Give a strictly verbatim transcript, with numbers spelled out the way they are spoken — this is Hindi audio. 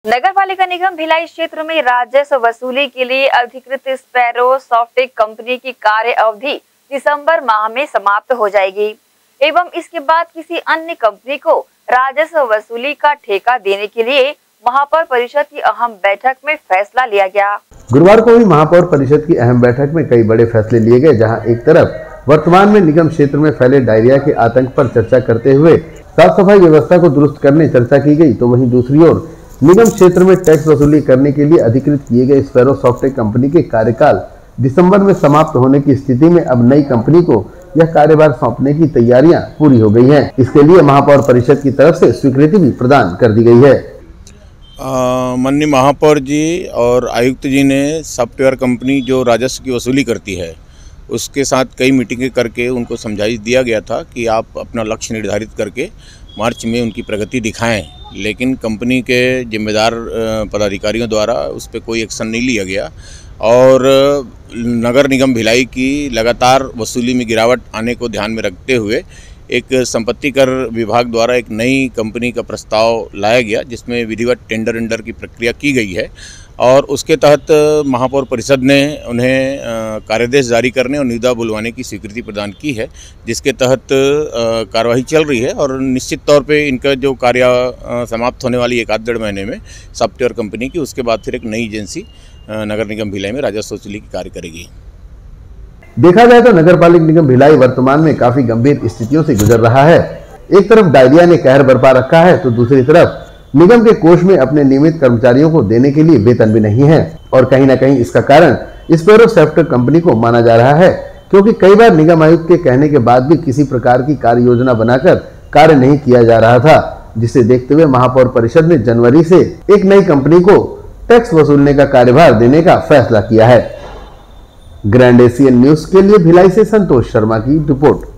नगर पालिका निगम भिलाई क्षेत्र में राजस्व वसूली के लिए अधिकृत स्पैरो सॉफ्टटेक कंपनी की कार्य अवधि दिसंबर माह में समाप्त हो जाएगी एवं इसके बाद किसी अन्य कंपनी को राजस्व वसूली का ठेका देने के लिए महापौर परिषद की अहम बैठक में फैसला लिया गया। गुरुवार को हुई महापौर परिषद की अहम बैठक में कई बड़े फैसले लिए गए, जहां एक तरफ वर्तमान में निगम क्षेत्र में फैले डायरिया के आतंक पर चर्चा करते हुए साफ सफाई व्यवस्था को दुरुस्त करने चर्चा की गई, तो वहीं दूसरी ओर निगम क्षेत्र में टैक्स वसूली करने के लिए अधिकृत किए गए स्पैरो सॉफ्टटेक कंपनी के कार्यकाल दिसंबर में समाप्त होने की स्थिति में अब नई कंपनी को यह कार्यभार सौंपने की तैयारियां पूरी हो गई हैं। इसके लिए महापौर परिषद की तरफ से स्वीकृति भी प्रदान कर दी गई है। माननीय महापौर जी और आयुक्त जी ने सॉफ्टवेयर कंपनी जो राजस्व की वसूली करती है उसके साथ कई मीटिंगें करके उनको समझाइश दिया गया था कि आप अपना लक्ष्य निर्धारित करके मार्च में उनकी प्रगति दिखाएं, लेकिन कंपनी के जिम्मेदार पदाधिकारियों द्वारा उस पर कोई एक्शन नहीं लिया गया और नगर निगम भिलाई की लगातार वसूली में गिरावट आने को ध्यान में रखते हुए एक संपत्ति कर विभाग द्वारा एक नई कंपनी का प्रस्ताव लाया गया, जिसमें विधिवत टेंडर एंडर की प्रक्रिया की गई है और उसके तहत महापौर परिषद ने उन्हें कार्यादेश जारी करने और निविदा बुलवाने की स्वीकृति प्रदान की है, जिसके तहत कार्यवाही चल रही है और निश्चित तौर पे इनका जो कार्य समाप्त होने वाली एक आध डेढ़ महीने में सॉफ्टवेयर कंपनी की, उसके बाद फिर एक नई एजेंसी नगर निगम भिलाई में राजस्व वसूली की कार्य करेगी। देखा जाए तो नगर पालिका निगम भिलाई वर्तमान में काफी गंभीर स्थितियों से गुजर रहा है। एक तरफ डायरिया ने कहर बरपा रखा है, तो दूसरी तरफ निगम के कोष में अपने नियमित कर्मचारियों को देने के लिए वेतन भी नहीं है और कहीं ना कहीं इसका कारण स्पैरो सॉफ्टटेक कंपनी को माना जा रहा है, क्योंकि कई बार निगम आयुक्त के कहने के बाद भी किसी प्रकार की कार्य योजना बनाकर कार्य नहीं किया जा रहा था, जिसे देखते हुए महापौर परिषद ने जनवरी से एक नई कंपनी को टैक्स वसूलने का कार्यभार देने का फैसला किया है। ग्रैंड एशियन न्यूज के लिए भिलाई से संतोष शर्मा की रिपोर्ट।